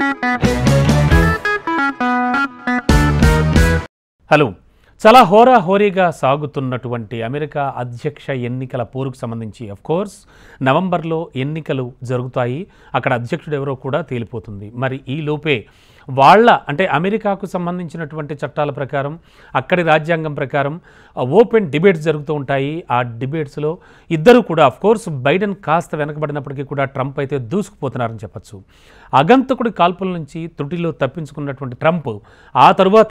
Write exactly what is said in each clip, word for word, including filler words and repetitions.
Hello, చాలా హోరాహోరీగా సాగుతున్నటువంటి America అధ్యక్ష ఎన్నికల పోరుకు సంబంధించి ఆఫ్ కోర్స్ నవంబర్లో ఎన్నికలు జరుగుతాయి. అక్కడ అధ్యక్షుడు ఎవరో కూడా తేలిపోతుంది. మరి ఈ లోపే వాళ్ళ అంటే అమెరికాకు సంబంధించినటువంటి చట్టాల ప్రకారం, అక్కడి రాజ్యాంగం ప్రకారం ఓపెన్ డిబేట్స్ జరుగుతూ ఉంటాయి. ఆ డిబేట్స్లో ఇద్దరు కూడా ఆఫ్ కోర్స్ బైడెన్ కాస్త వెనకబడినప్పటికీ కూడా ట్రంప్ అయితే దూసుకుపోతున్నారని చెప్పచ్చు. అగంతకుడి కాల్పుల నుంచి త్రుటిలో తప్పించుకున్నటువంటి ట్రంప్ ఆ తరువాత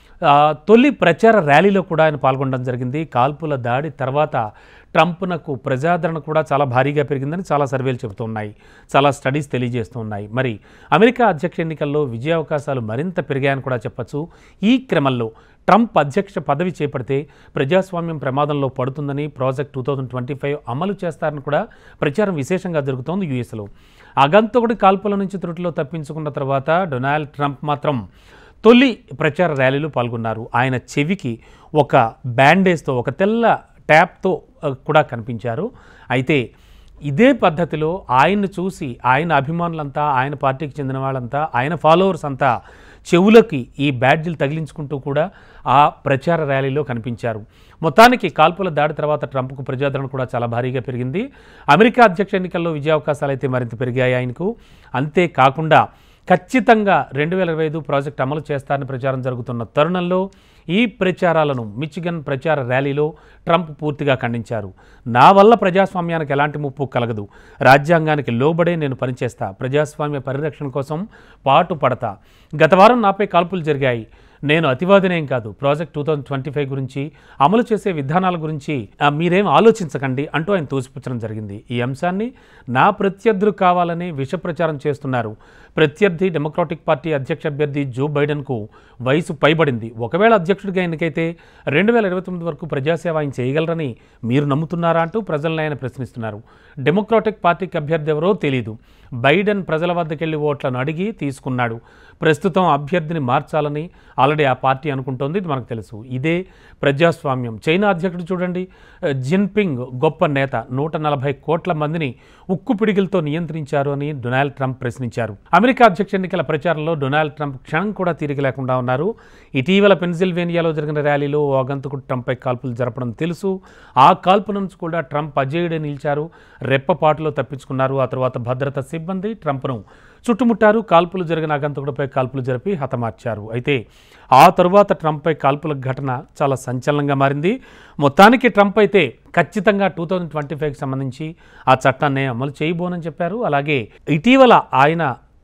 తొలి ప్రచార ర్యాలీలో కూడా ఆయన పాల్గొనడం జరిగింది. కాల్పుల దాడి తర్వాత ట్రంప్నకు ప్రజాదరణ కూడా చాలా భారీగా పెరిగిందని చాలా సర్వేలు చెబుతున్నాయి, చాలా స్టడీస్ తెలియజేస్తూ ఉన్నాయి. మరి అమెరికా అధ్యక్ష ఎన్నికల్లో విజయావకాశాలు మరింత పెరిగాయని కూడా చెప్పచ్చు. ఈ క్రమంలో ట్రంప్ అధ్యక్ష పదవి చేపడితే ప్రజాస్వామ్యం ప్రమాదంలో పడుతుందని project two thousand twenty five అమలు చేస్తారని కూడా ప్రచారం విశేషంగా జరుగుతోంది యూఎస్లో. అగంతకుడి కాల్పుల నుంచి త్రుటిలో తప్పించుకున్న తర్వాత డొనాల్డ్ ట్రంప్ మాత్రం తొలి ప్రచార ర్యాలీలో పాల్గొన్నారు. ఆయన చెవికి ఒక బ్యాండేజ్తో, ఒక తెల్ల ట్యాప్తో కూడా కనిపించారు. అయితే ఇదే పద్ధతిలో ఆయన్ని చూసి ఆయన అభిమానులంతా, ఆయన పార్టీకి చెందిన వాళ్ళంతా, ఆయన ఫాలోవర్స్ అంతా చెవులకి ఈ బ్యాడ్జీలు తగిలించుకుంటూ కూడా ఆ ప్రచార ర్యాలీలో కనిపించారు. మొత్తానికి కాల్పుల దాడి తర్వాత ట్రంప్కు ప్రజాదరణ కూడా చాలా భారీగా పెరిగింది. అమెరికా అధ్యక్ష ఎన్నికల్లో విజయావకాశాలు అయితే మరింత పెరిగాయి ఆయనకు. అంతేకాకుండా ఖచ్చితంగా రెండు వేల ఇరవై ఐదు ప్రాజెక్ట్ అమలు చేస్తారని ప్రచారం జరుగుతున్న తరుణంలో ఈ ప్రచారాలను మిచిగన్ ప్రచార ర్యాలీలో ట్రంప్ పూర్తిగా ఖండించారు. నా వల్ల ప్రజాస్వామ్యానికి ఎలాంటి ముప్పు కలగదు, రాజ్యాంగానికి లోబడే నేను పనిచేస్తా, ప్రజాస్వామ్య పరిరక్షణ కోసం పాటు పడతా. గత వారం నాపై కాల్పులు జరిగాయి, నేను అతివాదినేం కాదు, project two thousand twenty five గురించి, అమలు చేసే విధానాల గురించి మీరేం ఆలోచించకండి అంటూ ఆయన తోసిపుచ్చడం జరిగింది. ఈ అంశాన్ని నా ప్రత్యర్థులు కావాలని విష ప్రచారం చేస్తున్నారు. ప్రత్యర్థి డెమోక్రాటిక్ పార్టీ అధ్యక్ష అభ్యర్థి జో బైడెన్కు వయసు పైబడింది. ఒకవేళ అధ్యక్షుడిగా ఎన్నికైతే రెండు వేల ఇరవై తొమ్మిది వరకు ప్రజాసేవ ఆయన చేయగలరని మీరు నమ్ముతున్నారా అంటూ ప్రజలను ఆయన ప్రశ్నిస్తున్నారు. డెమోక్రాటిక్ పార్టీకి అభ్యర్థి ఎవరో తెలీదు, బైడెన్ ప్రజల వద్దకెళ్లి ఓట్లను అడిగి తీసుకున్నాడు. ప్రస్తుతం అభ్యర్థిని మార్చాలని ఆల్రెడీ ఆ పార్టీ అనుకుంటోంది, ఇది మనకు తెలుసు. ఇదే ప్రజాస్వామ్యం. చైనా అధ్యక్షుడు చూడండి, జిన్పింగ్ గొప్ప నేత, నూట నలభై కోట్ల మందిని ఉక్కు పిడిగిలతో నియంత్రించారు అని డొనాల్డ్ ట్రంప్ ప్రశ్నించారు. అమెరికా అధ్యక్ష ఎన్నికల ప్రచారంలో డొనాల్డ్ ట్రంప్ క్షణం కూడా తీరిక లేకుండా ఉన్నారు. ఇటీవల పెన్సిల్వేనియాలో జరిగిన ర్యాలీలో ఓ ఆగంతకుడు ట్రంప్పై కాల్పులు జరపడం తెలుసు. ఆ కాల్పుల నుంచి కూడా ట్రంప్ అజేయుడే నిలిచారు, రెప్పపాటులో తప్పించుకున్నారు. ఆ తర్వాత భద్రతా సిబ్బంది ట్రంప్ను చుట్టుముట్టారు. కాల్పులు జరిగిన ఆగంతకుడిపై కాల్పులు జరిపి హతమార్చారు. అయితే ఆ తరువాత ట్రంప్పై కాల్పుల ఘటన చాలా సంచలనంగా మారింది. మొత్తానికి ట్రంప్ అయితే ఖచ్చితంగా టూ థౌజండ్ ట్వంటీ ఫైవ్కి సంబంధించి ఆ చట్టాన్ని అమలు చేయబోనని చెప్పారు. అలాగే ఇటీవల ఆయన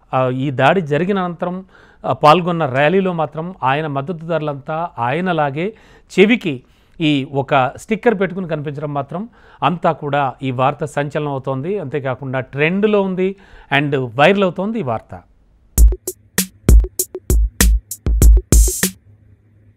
ఈ దాడి జరిగిన అనంతరం పాల్గొన్న ర్యాలీలో మాత్రం ఆయన మద్దతుదారులంతా ఆయనలాగే చెవికి ఈ ఒక స్టిక్కర్ పెట్టుకుని కనిపించడం మాత్రం అంతా కూడా ఈ వార్త సంచలనం అవుతోంది. అంతేకాకుండా ట్రెండ్లో ఉంది అండ్ వైరల్ అవుతోంది ఈ వార్త.